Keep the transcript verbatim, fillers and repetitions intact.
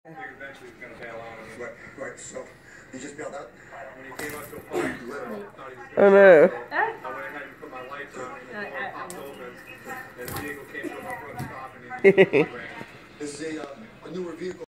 Eventually he's gonna bail out on it. Right, right, so he just bailed out? When he came up to a point, I thought he was Oh gonna no. go. I went ahead and put my lights on and the door popped open and the vehicle came to a front stop and he ran. This is a, uh, a newer vehicle.